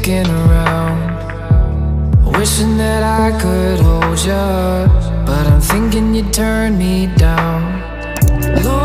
looking around, wishing that I could hold you, but I'm thinking you turn me down. Lord,